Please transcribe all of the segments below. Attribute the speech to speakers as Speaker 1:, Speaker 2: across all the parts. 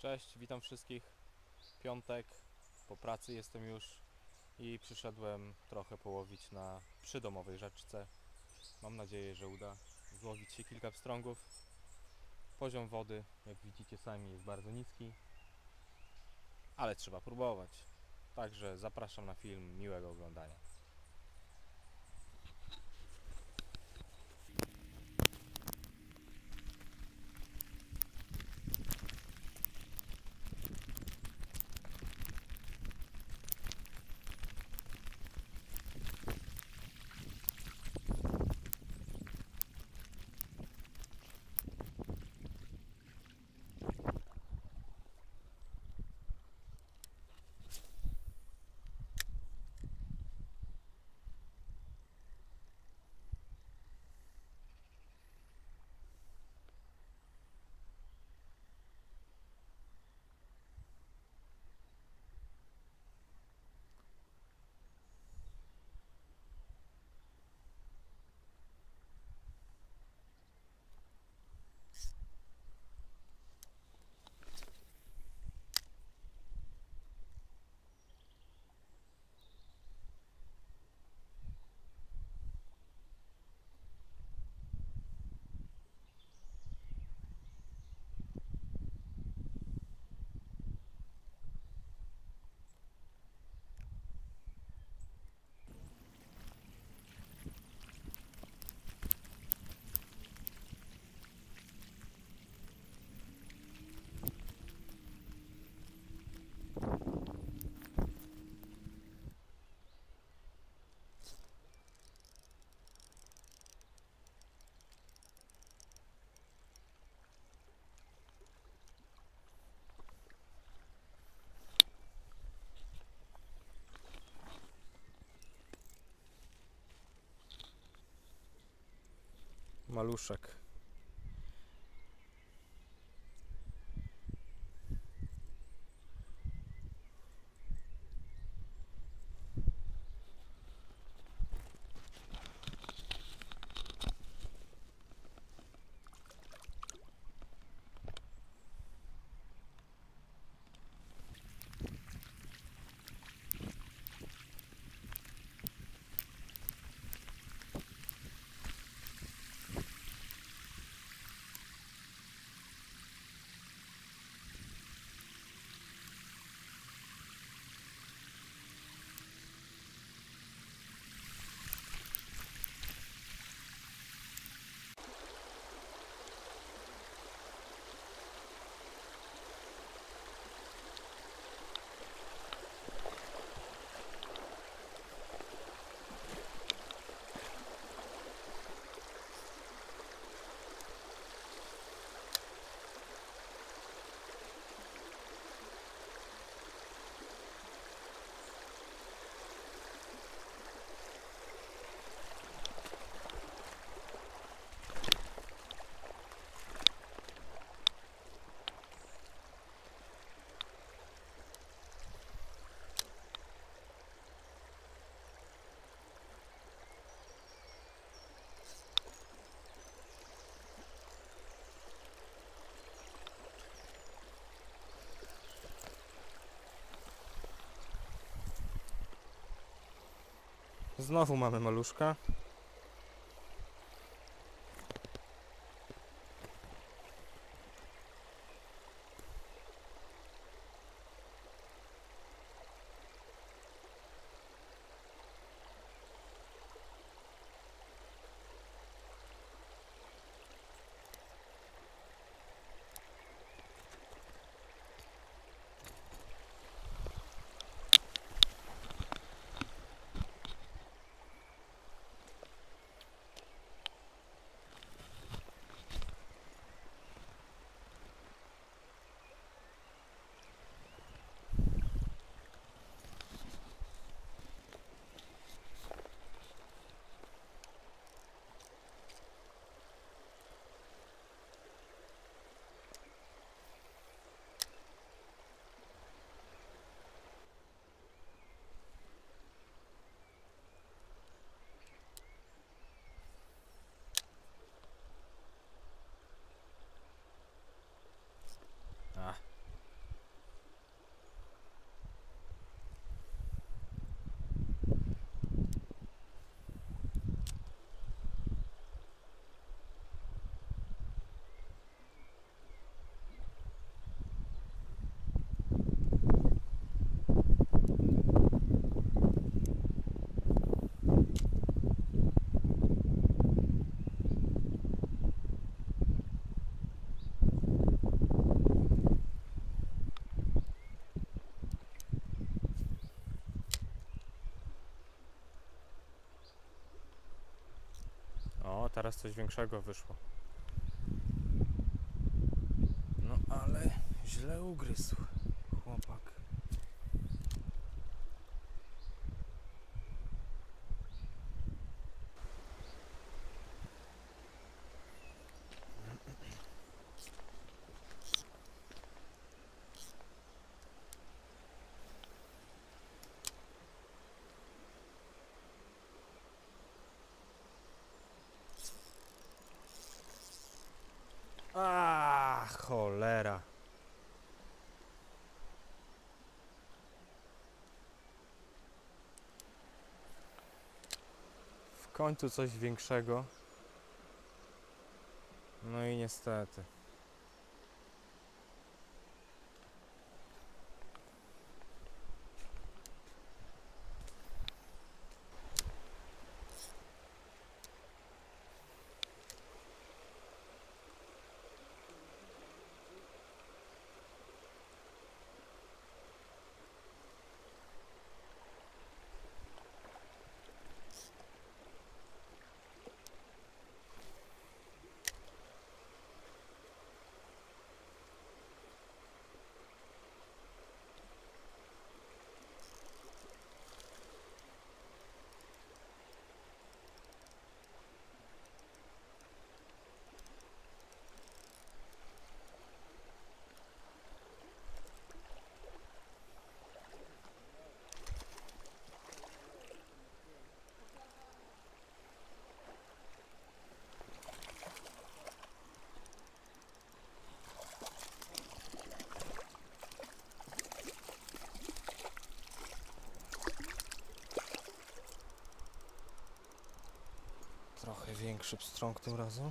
Speaker 1: Cześć, witam wszystkich. Piątek, po pracy jestem już i przyszedłem trochę połowić na przydomowej rzeczce. Mam nadzieję, że uda złowić się kilka pstrągów. Poziom wody, jak widzicie sami, jest bardzo niski, ale trzeba próbować. Także zapraszam na film, miłego oglądania. Maluszek. Znowu mamy maluszka. zaraz coś większego wyszło. No ale źle ugryzł chłopak. A cholera. W końcu coś większego. No i niestety. Trochę większy pstrąg tym razem.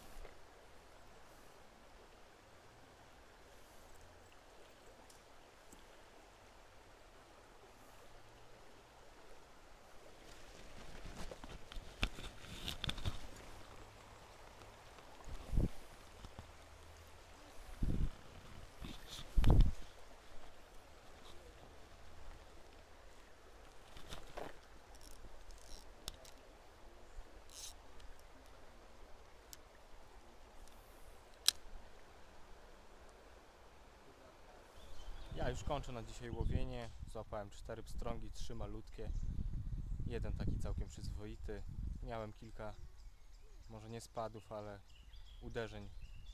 Speaker 1: Ja już kończę na dzisiaj łowienie. Złapałem 4 pstrągi, 3 malutkie. Jeden taki całkiem przyzwoity. Miałem kilka, może nie spadów, ale uderzeń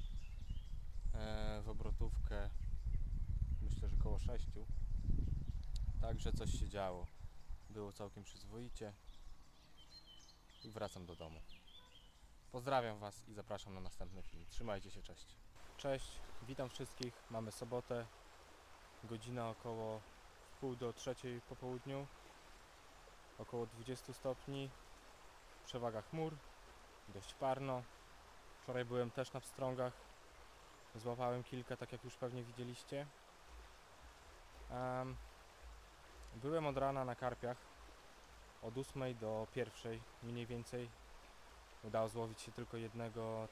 Speaker 1: w obrotówkę. Myślę, że koło 6. Także coś się działo. Było całkiem przyzwoicie. I wracam do domu. Pozdrawiam Was i zapraszam na następny film. Trzymajcie się, cześć. Cześć, witam wszystkich. Mamy sobotę. Godzina około 2:30 po południu. Około 20 stopni. Przewaga chmur. Dość parno. Wczoraj byłem też na pstrągach. Złapałem kilka, tak jak już pewnie widzieliście. Byłem od rana na karpiach. Od 8 do 1 mniej więcej. Udało złowić się tylko jednego,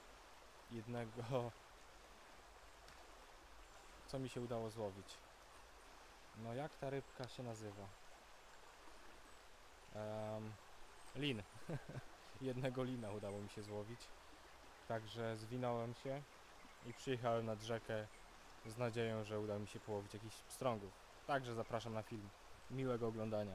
Speaker 1: co mi się udało złowić. No jak ta rybka się nazywa? Lin. Jednego lina udało mi się złowić. Także zwinąłem się i przyjechałem nad rzekę z nadzieją, że uda mi się połowić jakichś pstrągów. Także zapraszam na film. Miłego oglądania.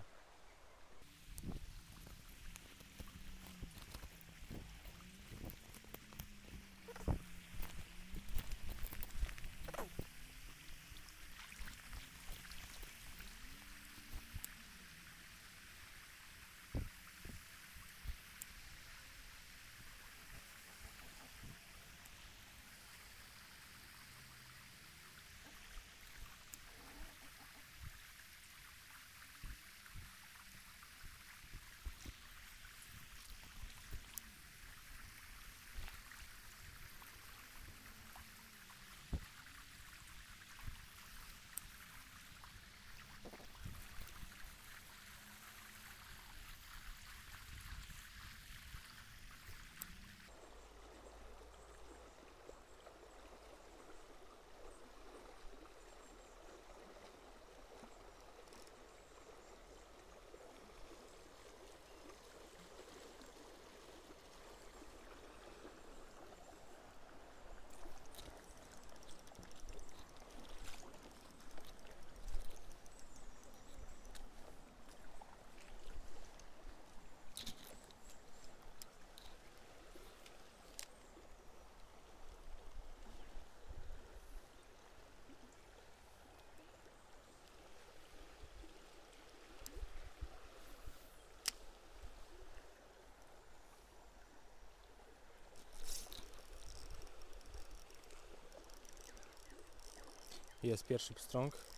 Speaker 1: Jest pierwszy pstrąg.